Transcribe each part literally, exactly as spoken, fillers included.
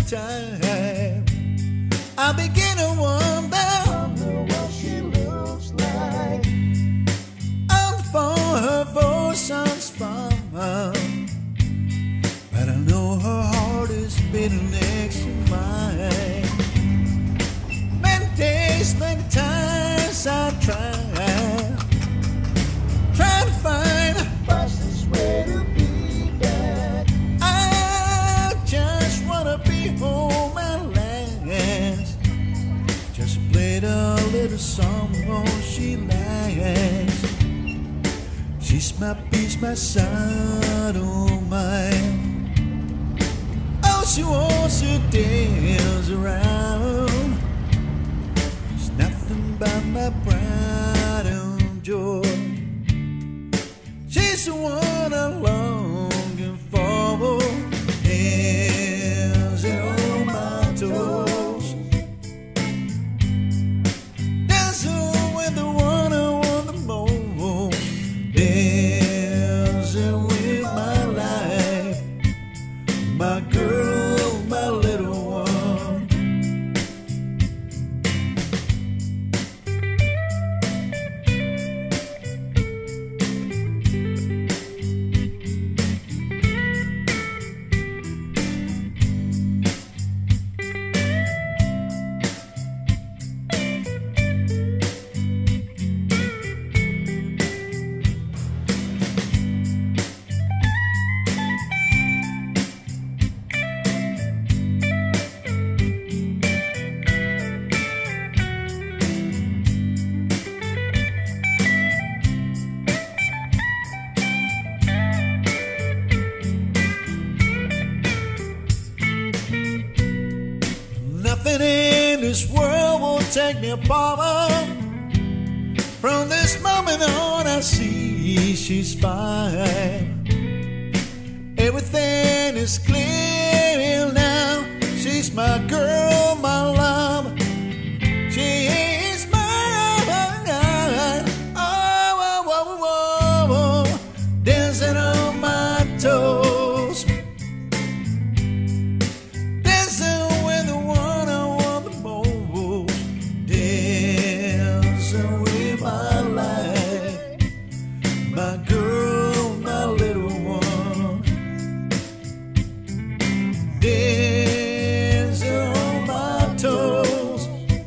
time, I begin to wonder, wonder what she looks like. I'm for her voice far, but I know her heart is beating next to mine. Many days, many times I tried, trying to find the fastest way to be back. I just wanna be home at last. Just played a little song on she likes. She's my peace, my side, oh mine. Oh, she wants to dance around. It's nothing but my pride and joy. She's the one I'm longing for, dancing on my toes, dancing with the one I want the most, dancing with my life, my girl, my little one. Nothing in this world will take me apart. From this moment on, I see she's fine. Everything is clear now. She's my girl, my love. She is mine. Oh, oh, oh, oh, oh. Dancing on my toes, dancing with the one I want the most, dancing with my life, my girl, my little one, dancing on my toes,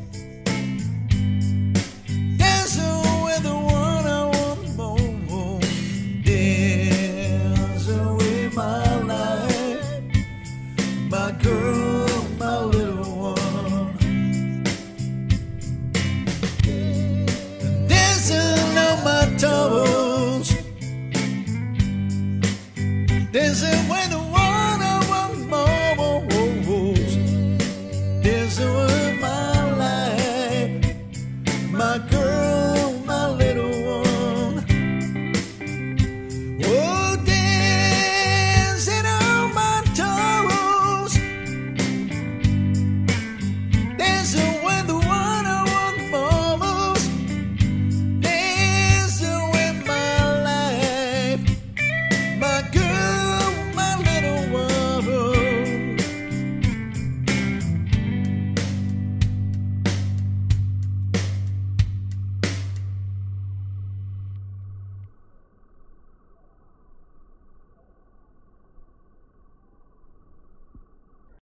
dancing with the one I want the most, dancing with my life, my girl, my little one, dancing on my toes, dancing with the